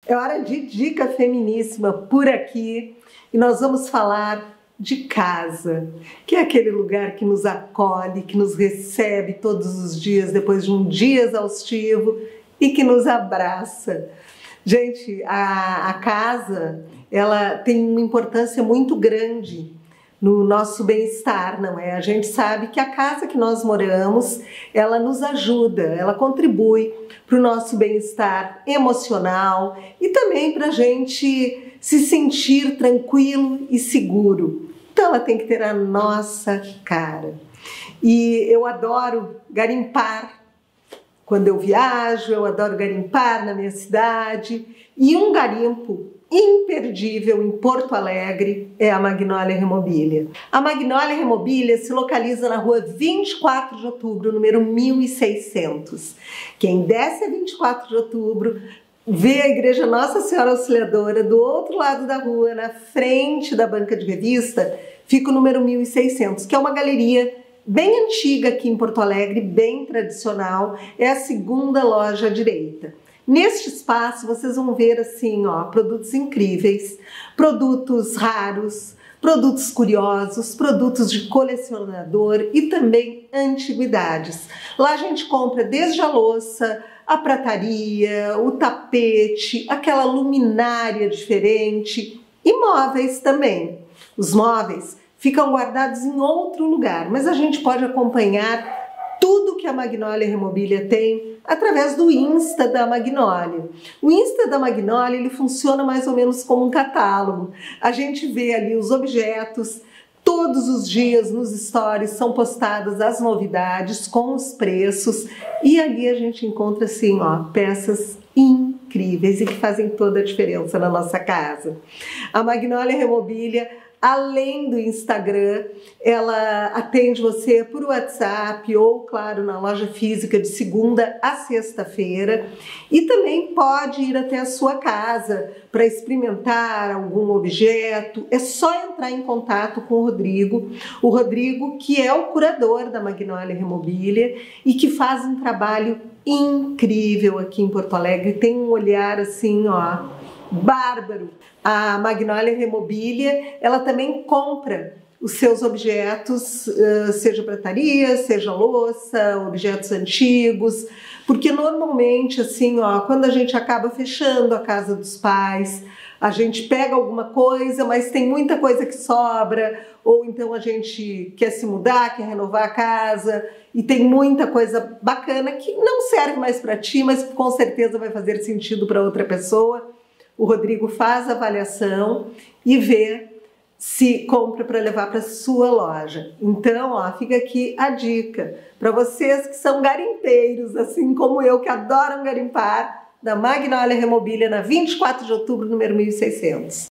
É hora de dica feminíssima por aqui e nós vamos falar de casa, que é aquele lugar que nos acolhe, que nos recebe todos os dias depois de um dia exaustivo e que nos abraça. Gente, a casa, ela tem uma importância muito grande no nosso bem-estar, não é? A gente sabe que a casa que nós moramos, ela nos ajuda, ela contribui para o nosso bem-estar emocional e também para a gente se sentir tranquilo e seguro. Então ela tem que ter a nossa cara. E eu adoro garimpar. Quando eu viajo, eu adoro garimpar na minha cidade. E um garimpo imperdível em Porto Alegre é a Magnólia Remobilia. A Magnólia Remobilia se localiza na rua 24 de outubro, número 1600. Quem desce a 24 de outubro vê a Igreja Nossa Senhora Auxiliadora do outro lado da rua, na frente da banca de revista, fica o número 1600, que é uma galeria bem antiga aqui em Porto Alegre, bem tradicional, é a segunda loja à direita. Neste espaço vocês vão ver assim, ó, produtos incríveis, produtos raros, produtos curiosos, produtos de colecionador e também antiguidades. Lá a gente compra desde a louça, a prataria, o tapete, aquela luminária diferente e móveis também. Os móveis ficam guardados em outro lugar, mas a gente pode acompanhar tudo que a Magnólia Remobilia tem através do Insta da Magnólia. O Insta da Magnólia, ele funciona mais ou menos como um catálogo. A gente vê ali os objetos, todos os dias nos stories são postadas as novidades com os preços e ali a gente encontra assim, ó, peças incríveis e que fazem toda a diferença na nossa casa. A Magnólia Remobilia, além do Instagram, ela atende você por WhatsApp ou, claro, na loja física de segunda a sexta-feira e também pode ir até a sua casa para experimentar algum objeto. É só entrar em contato com o Rodrigo que é o curador da Magnólia Remobilia e que faz um trabalho incrível aqui em Porto Alegre, tem um olhar assim, ó, bárbaro. A Magnólia Remobilia, ela também compra os seus objetos, seja prataria, seja louça, objetos antigos, porque normalmente assim, ó, quando a gente acaba fechando a casa dos pais, a gente pega alguma coisa, mas tem muita coisa que sobra, ou então a gente quer se mudar, quer renovar a casa, e tem muita coisa bacana que não serve mais para ti, mas com certeza vai fazer sentido para outra pessoa. O Rodrigo faz a avaliação e vê se compra para levar para sua loja. Então, ó, fica aqui a dica para vocês que são garimpeiros, assim como eu, que adoram garimpar, da Magnólia Remobilia na 24 de outubro, número 1600.